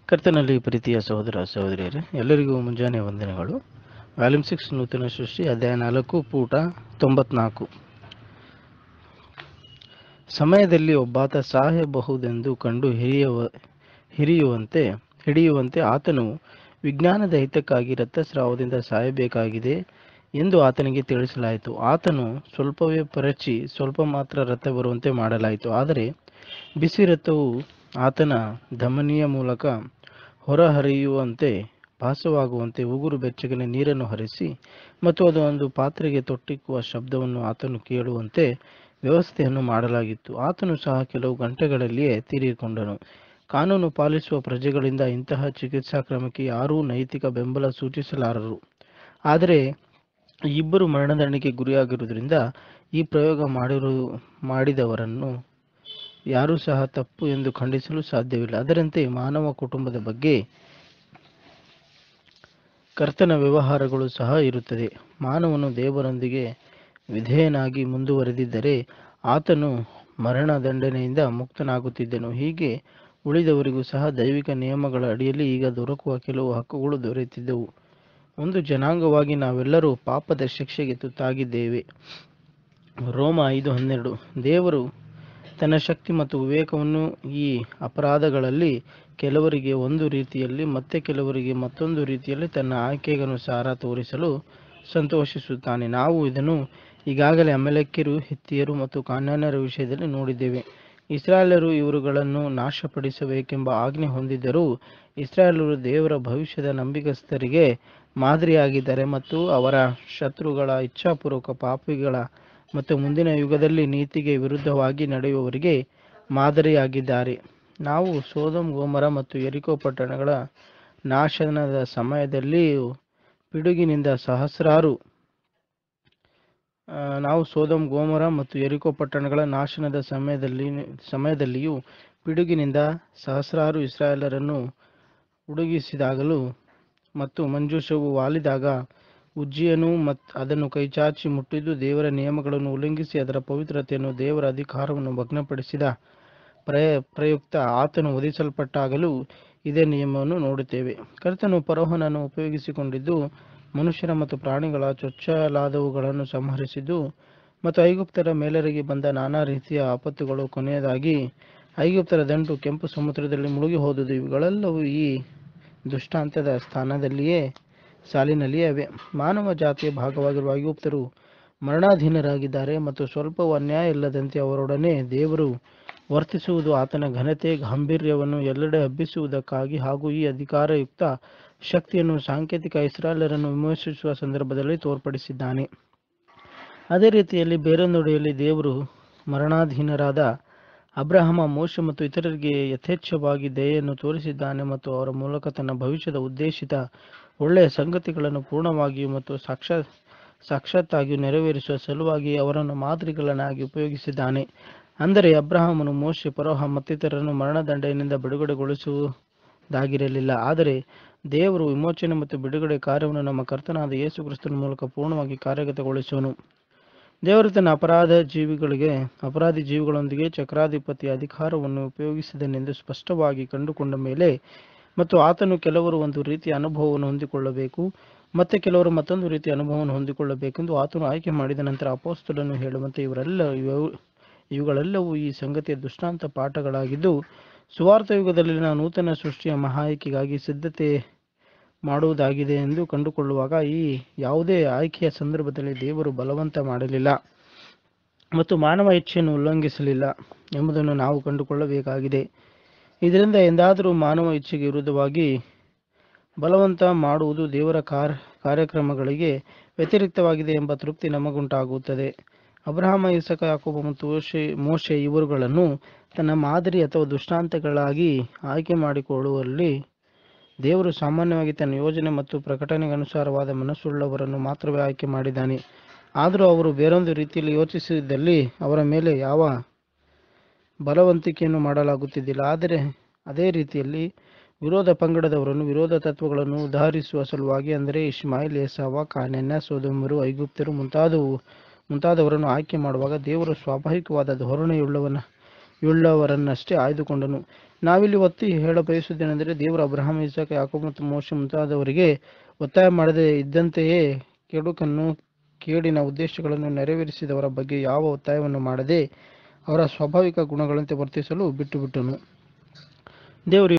ಕರ್ತನಲ್ಲಿ ಪ್ರೀತಿಯ ಸಹೋದರ ಸಹೋದರಿಯರೇ, ಎಲ್ಲರಿಗೂ ಮುಂಜಾನೆ ವಂದನೆಗಳು. ವಾಲ್ಯೂಮ್ 6 ನೂತನ ಸೃಷ್ಟಿ, ಅಧ್ಯಾಯ 4, ಪುಟ 94. ಸಮಯದಲ್ಲಿ ಒಬ್ಬಾತ ಸಾಯಬಹುದೆಂದು ಕಂಡು ಹಿಡಿಯುವಂತೆ ಆತನು ವಿಜ್ಞಾನದ ಹಿತಕ್ಕಾಗಿ ರಕ್ತಸ್ರಾವದಿಂದ ಸಾಯಬೇಕಾಗಿದೆ ಎಂದು ಆತನಿಗೆ ತಿಳಿಸಲಾಯಿತು. ಆತನು ಸ್ವಲ್ಪವೇ ಪರಚಿ ಸ್ವಲ್ಪ ಮಾತ್ರ ರಕ್ತ ಬರುವಂತೆ ಮಾಡಲಾಯಿತು. ಆದರೆ ಬಿಸಿ ರಕ್ತವು ಆತನ ಧಮನಿಯ ಮೂಲಕ ಹೊರಹರಿಯುವಂತೆ ಭಾಸವಾಗುವಂತೆ ಉಗುರು ಬೆಚ್ಚಗಿನ ನೀರನ್ನು ಹರಿಸಿ ಮತ್ತು ಅದು ಒಂದು ಪಾತ್ರೆಗೆ ತೊಟ್ಟಿಕ್ಕುವ ಶಬ್ದವನ್ನು ಆತನು ಕೇಳುವಂತೆ ವ್ಯವಸ್ಥೆಯನ್ನು ಮಾಡಲಾಗಿತ್ತು. ಆತನು ಸಹ ಕೆಲವು ಗಂಟೆಗಳಲ್ಲಿಯೇ ತೀರಿಕೊಂಡನು. ಕಾನೂನು ಪಾಲಿಸುವ ಪ್ರಜೆಗಳಿಂದ ಇಂತಹ ಚಿಕಿತ್ಸಾ ಕ್ರಮಕ್ಕೆ ಯಾರೂ ನೈತಿಕ ಬೆಂಬಲ ಸೂಚಿಸಲಾರರು. ಆದರೆ ಈ ಇಬ್ಬರು ಮರಣದಂಡನೆಗೆ ಗುರಿಯಾಗಿರುವುದರಿಂದ ಈ ಪ್ರಯೋಗ ಮಾಡಿದವರನ್ನು ಯಾರೂ ಸಹ ತಪ್ಪು ಎಂದು ಖಂಡಿಸಲು ಸಾಧ್ಯವಿಲ್ಲ. ಅದರಂತೆ ಮಾನವ ಕುಟುಂಬದ ಬಗ್ಗೆ ಕರ್ತನ ವ್ಯವಹಾರಗಳು ಸಹ ಇರುತ್ತದೆ. ಮಾನವನು ದೇವರೊಂದಿಗೆ ವಿಧೇಯನಾಗಿ ಮುಂದುವರೆದಿದ್ದರೆ ಆತನು ಮರಣದಂಡನೆಯಿಂದ ಮುಕ್ತನಾಗುತ್ತಿದ್ದನು. ಹೀಗೆ ಉಳಿದವರಿಗೂ ಸಹ ದೈವಿಕ ನಿಯಮಗಳ ಅಡಿಯಲ್ಲಿ ಈಗ ದೊರಕುವ ಕೆಲವು ಹಕ್ಕುಗಳು ದೊರೆಯುತ್ತಿದ್ದವು. ಒಂದು ಜನಾಂಗವಾಗಿ ನಾವೆಲ್ಲರೂ ಪಾಪದ ಶಿಕ್ಷೆಗೆ ತುತ್ತಾಗಿದ್ದೇವೆ. ರೋಮ 5:12. ದೇವರು ತನ್ನ ಶಕ್ತಿ ಮತ್ತು ವಿವೇಕವನ್ನು ಈ ಅಪರಾಧಗಳಲ್ಲಿ ಕೆಲವರಿಗೆ ಒಂದು ರೀತಿಯಲ್ಲಿ ಮತ್ತೆ ಕೆಲವರಿಗೆ ಮತ್ತೊಂದು ರೀತಿಯಲ್ಲಿ ತನ್ನ ಆಯ್ಕೆಗನುಸಾರ ತೋರಿಸಲು ಸಂತೋಷಿಸುತ್ತಾನೆ. ನಾವು ಇದನ್ನು ಈಗಾಗಲೇ ಅಮಲೇಕ್ಯರು, ಹಿತ್ತಿಯರು ಮತ್ತು ಕಾನಾನ್ಯರ ವಿಷಯದಲ್ಲಿ ನೋಡಿದ್ದೇವೆ. ಇಸ್ರಾಯೇಲ್ಯರು ಇವರುಗಳನ್ನು ನಾಶಪಡಿಸಬೇಕೆಂಬ ಆಜ್ಞೆ ಹೊಂದಿದ್ದರೂ ಇಸ್ರಾಯೇಲ್ಯರು ದೇವರ ಭವಿಷ್ಯದ ನಂಬಿಗಸ್ತರಿಗೆ ಮಾದರಿಯಾಗಿದ್ದಾರೆ ಮತ್ತು ಅವರ ಶತ್ರುಗಳ ಇಚ್ಛಾಪೂರ್ವಕ ಪಾಪಿಗಳ ಮತ್ತು ಮುಂದಿನ ಯುಗದಲ್ಲಿ ನೀತಿಗೆ ವಿರುದ್ಧವಾಗಿ ನಡೆಯುವವರಿಗೆ ಮಾದರಿಯಾಗಿದ್ದಾರೆ. ನಾವು ಸೊದೋಮ್ ಗೊಮೋರ ಮತ್ತು ಯೆರಿಕೋ ಪಟ್ಟಣಗಳ ನಾಶನದ ಸಮಯದಲ್ಲಿಯೂ ಪಿಡುಗಿನಿಂದ ಸಹಸ್ರಾರು ಇಸ್ರಾಯೇಲರನ್ನು ಉಡುಗಿಸಿದಾಗಲೂ ಮತ್ತು ಮಂಜೂಷವು ವಾಲಿದಾಗ ಉಜ್ಜೀಯನು ಅದನ್ನು ಕೈಚಾಚಿ ಮುಟ್ಟಿದ್ದು ದೇವರ ನಿಯಮಗಳನ್ನು ಉಲ್ಲಂಘಿಸಿ ಅದರ ಪವಿತ್ರತೆಯನ್ನು ದೇವರ ಅಧಿಕಾರವನ್ನು ಭಗ್ನಪಡಿಸಿದ ಪ್ರಯುಕ್ತ ಆತನು ವಧಿಸಲ್ಪಟ್ಟಾಗಲೂ ಇದೇ ನಿಯಮವನ್ನು ನೋಡುತ್ತೇವೆ. ಕರ್ತನು ಫರೋಹನನ್ನು ಉಪಯೋಗಿಸಿಕೊಂಡಿದ್ದು ಮನುಷ್ಯರ ಮತ್ತು ಪ್ರಾಣಿಗಳ ಚೊಚ್ಚಲಾದವುಗಳನ್ನು ಸಂಹರಿಸಿದ್ದು ಮತ್ತು ಐಗುಪ್ತರ ಮೇಲೆರಗಿ ಬಂದ ನಾನಾ ರೀತಿಯ ಆಪತ್ತುಗಳು ಕೊನೆಯದಾಗಿ ಐಗುಪ್ತರ ದಂಡು ಕೆಂಪು ಸಮುದ್ರದಲ್ಲಿ ಮುಳುಗಿ ಹೋದುದು, ಇವುಗಳೆಲ್ಲವೂ ಈ ದೃಷ್ಟಾಂತದ ಸಾಲಿನಲ್ಲಿಯೇ ಅವೆ. ಮಾನವ ಜಾತಿಯ ಭಾಗವಾಗಿರುವ ಐಗುಪ್ತರು ಮರಣಾಧೀನರಾಗಿದ್ದಾರೆ ಮತ್ತು ಸ್ವಲ್ಪವೂ ಅನ್ಯಾಯ ಇಲ್ಲದಂತೆ ಅವರೊಡನೆ ದೇವರು ವರ್ತಿಸುವುದು ಆತನ ಘನತೆ ಗಾಂಭೀರ್ಯವನ್ನು ಎಲ್ಲೆಡೆ ಹಬ್ಬಿಸುವುದಕ್ಕಾಗಿ ಹಾಗೂ ಈ ಅಧಿಕಾರಯುಕ್ತ ಶಕ್ತಿಯನ್ನು ಸಾಂಕೇತಿಕ ಇಸ್ರಾಯೇಲ್ಯರನ್ನು ವಿಮೋಚಿಸುವ ಸಂದರ್ಭದಲ್ಲಿ ತೋರ್ಪಡಿಸಿದ್ದಾನೆ. ಅದೇ ರೀತಿಯಲ್ಲಿ ಬೇರೊಂದೆಡೆಯಲ್ಲಿ ದೇವರು ಮರಣಾಧೀನರಾದ ಅಬ್ರಹಾಮ, ಮೋಶೆ ಮತ್ತು ಇತರರಿಗೆ ಯಥೇಚ್ಛವಾಗಿ ದಯೆಯನ್ನು ತೋರಿಸಿದ್ದಾನೆ ಮತ್ತು ಅವರ ಮೂಲಕ ತನ್ನ ಭವಿಷ್ಯದ ಉದ್ದೇಶಿತ ಒಳ್ಳೆಯ ಸಂಗತಿಗಳನ್ನು ಪೂರ್ಣವಾಗಿಯೂ ಮತ್ತು ಸಾಕ್ಷಾತ್ತಾಗಿಯೂ ನೆರವೇರಿಸುವ ಸಲುವಾಗಿ ಅವರನ್ನು ಮಾದರಿಗಳನ್ನಾಗಿ ಉಪಯೋಗಿಸಿದ್ದಾನೆ. ಅಂದರೆ ಅಬ್ರಹಾಮನು, ಮೋಶೆ, ಫರೋಹ ಮತ್ತಿತರರನ್ನು ಮರಣದಂಡನೆಯಿಂದ ಬಿಡುಗಡೆಗೊಳಿಸುವುದಾಗಿರಲಿಲ್ಲ, ಆದರೆ ದೇವರು ವಿಮೋಚನೆ ಮತ್ತು ಬಿಡುಗಡೆ ಕಾರ್ಯವನ್ನು ನಮ್ಮ ಕರ್ತನಾದ ಯೇಸು ಕ್ರಿಸ್ತನ ಮೂಲಕ ಪೂರ್ಣವಾಗಿ ಕಾರ್ಯಗತಗೊಳಿಸುವನು. ದೇವರು ತನ್ನ ಅಪರಾಧಿ ಜೀವಿಗಳೊಂದಿಗೆ ಚಕ್ರಾಧಿಪತಿಯ ಅಧಿಕಾರವನ್ನು ಉಪಯೋಗಿಸಿದನೆಂದು ಸ್ಪಷ್ಟವಾಗಿ ಕಂಡುಕೊಂಡ ಮೇಲೆ ಮತ್ತು ಆತನು ಕೆಲವರು ಒಂದು ರೀತಿಯ ಅನುಭವವನ್ನು ಹೊಂದಿಕೊಳ್ಳಬೇಕು ಮತ್ತೆ ಕೆಲವರು ಮತ್ತೊಂದು ರೀತಿಯ ಅನುಭವವನ್ನು ಹೊಂದಿಕೊಳ್ಳಬೇಕೆಂದು ಆತನು ಆಯ್ಕೆ ಮಾಡಿದ ನಂತರ ಅಪೊಸ್ತಲನು ಹೇಳುವಂತೆ ಇವುಗಳೆಲ್ಲವೂ ಈ ಸಂಗತಿಯ ದೃಷ್ಟಾಂತ ಪಾಠಗಳಾಗಿದ್ದು ಸುವಾರ್ಥ ಯುಗದಲ್ಲಿನ ನೂತನ ಸೃಷ್ಟಿಯ ಮಹಾ ಆಯ್ಕೆಗಾಗಿ ಸಿದ್ಧತೆ ಮಾಡುವುದಾಗಿದೆ ಎಂದು ಕಂಡುಕೊಳ್ಳುವಾಗ ಈ ಯಾವುದೇ ಆಯ್ಕೆಯ ಸಂದರ್ಭದಲ್ಲಿ ದೇವರು ಬಲವಂತ ಮಾಡಲಿಲ್ಲ ಮತ್ತು ಮಾನವ ಇಚ್ಛೆಯನ್ನು ಉಲ್ಲಂಘಿಸಲಿಲ್ಲ ಎಂಬುದನ್ನು ನಾವು ಕಂಡುಕೊಳ್ಳಬೇಕಾಗಿದೆ. ಇದರಿಂದ ಎಂದಾದರೂ ಮಾನವ ಇಚ್ಛೆಗೆ ವಿರುದ್ಧವಾಗಿ ಬಲವಂತ ಮಾಡುವುದು ದೇವರ ಕಾರ್ಯಕ್ರಮಗಳಿಗೆ ವ್ಯತಿರಿಕ್ತವಾಗಿದೆ ಎಂಬ ತೃಪ್ತಿ ನಮಗುಂಟಾಗುತ್ತದೆ. ಅಬ್ರಹಾಮ, ಇಸಾಕ, ಯಾಕೋಬ ಮತ್ತು ಮೋಶೆ ಇವರುಗಳನ್ನು ತನ್ನ ಮಾದರಿ ಅಥವಾ ದೃಷ್ಟಾಂತಗಳಾಗಿ ಆಯ್ಕೆ ಮಾಡಿಕೊಳ್ಳುವಲ್ಲಿ ದೇವರು ಸಾಮಾನ್ಯವಾಗಿ ತನ್ನ ಯೋಜನೆ ಮತ್ತು ಪ್ರಕಟಣೆಗನುಸಾರವಾದ ಮನಸ್ಸುಳ್ಳವರನ್ನು ಮಾತ್ರವೇ ಆಯ್ಕೆ ಮಾಡಿದ್ದಾನೆ. ಆದರೂ ಅವರು ಬೇರೊಂದು ರೀತಿಯಲ್ಲಿ ಯೋಚಿಸಿದಲ್ಲಿ ಅವರ ಮೇಲೆ ಯಾವ ಬಲವಂತಿಕೆಯನ್ನು ಮಾಡಲಾಗುತ್ತಿದ್ದಿಲ್ಲ. ಆದರೆ ಅದೇ ರೀತಿಯಲ್ಲಿ ವಿರೋಧ ಪಂಗಡದವರನ್ನು, ವಿರೋಧ ತತ್ವಗಳನ್ನು ಉದಾಹರಿಸುವ ಸಲುವಾಗಿ, ಅಂದರೆ ಇಷ್ಮಾಯೇಲ್, ಏಸಾವ, ಕಾನಾನ್ಯ, ಸೊದೋಮ್ಯರು, ಐಗುಪ್ತರು ಮುಂತಾದವರನ್ನು ಆಯ್ಕೆ ಮಾಡುವಾಗ ದೇವರು ಸ್ವಾಭಾವಿಕವಾದ ಧೋರಣೆಯುಳ್ಳವನ ಯುಳ್ಳವರನ್ನಷ್ಟೇ ಆಯ್ದುಕೊಂಡನು. ನಾವಿಲ್ಲಿ ಒತ್ತಿ ಹೇಳ ಬಯಸುವುದೇನೆಂದರೆ, ದೇವರು ಅಬ್ರಹಾಂ, ಇಸಾಕ, ಯಾಕೋಬ ಮತ್ತು ಮೋಶೆ ಮುಂತಾದವರಿಗೆ ಒತ್ತಾಯ ಮಾಡದೆ ಇದ್ದಂತೆಯೇ ಕೆಡುಕನ್ನು, ಕೇಡಿನ ಉದ್ದೇಶಗಳನ್ನು ನೆರವೇರಿಸಿದವರ ಬಗ್ಗೆ ಯಾವ ಒತ್ತಾಯವನ್ನು ಮಾಡದೆ ಅವರ ಸ್ವಾಭಾವಿಕ ಗುಣಗಳಂತೆ ವರ್ತಿಸಲು ಬಿಟ್ಟುಬಿಟ್ಟನು. ದೇವರು